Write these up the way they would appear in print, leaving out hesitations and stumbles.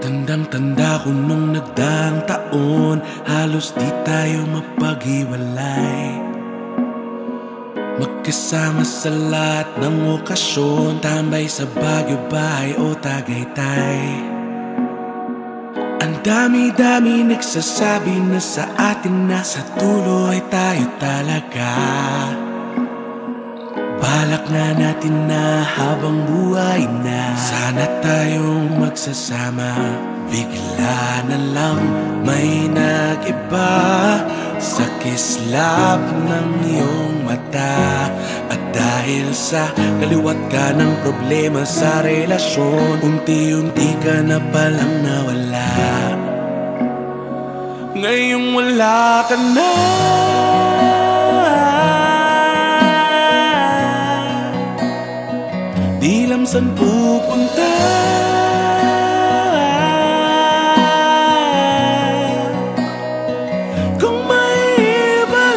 Tandang-tanda ko nung nagdaang taon, halos di tayo mapaghiwalay. Magkasama sa lahat ng okasyon, tambay sa Baguio, Bahay o Tagaytay. Ang dami-dami nagsasabi na sa atin na sa dulo ay tayo talaga. Balak nga natin na habang buhay na sana tayong magsasama. Bigla na lang may nag-iba sa kislap ng iyong mata. At dahil sa kaliwat ka ng problema sa relasyon, unti-unti ka na palang nawala. Ngayong wala ka na, di alam saan pupunta. Kung may iba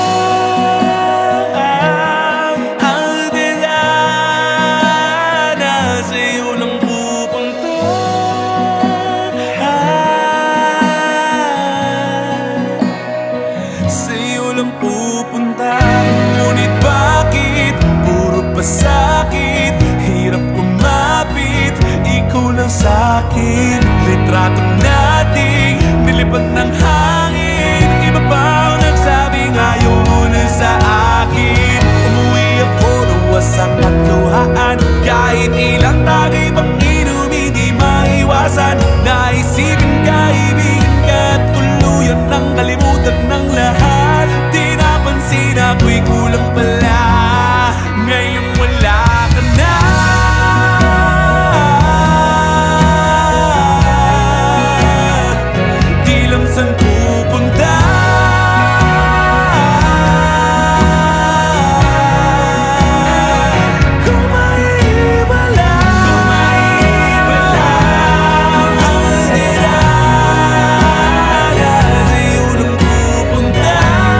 lang ang dinana, sa'yo lang pupunta. Sa'yo lang pupunta. Ngunit bakit puro pasakit? Hirap kumapit, ikaw lang sa'kin. Litrato nating nilipad ng hangin. Iba pa ang nagsabing ayaw mo na sa akin. Umuwi ako ng wasak at luhaan, kahit ilang tagay pang inumin di maiwasan. Naisipin ka, ibigin ka at tuluyan ng kalimutan ng lahat. Di napansin ako'y kulang pala. Ngayon wala ka na, di alam saan pupunta. Kung may iba lang ang dinana, sa'yo lang pupunta.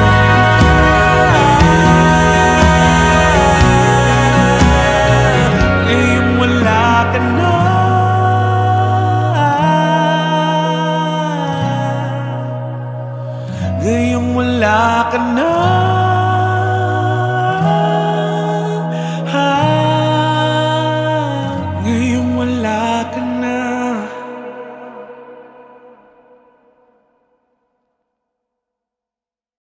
Ngayon wala ka na, ngayong wala ka na. Ngayong wala ka na.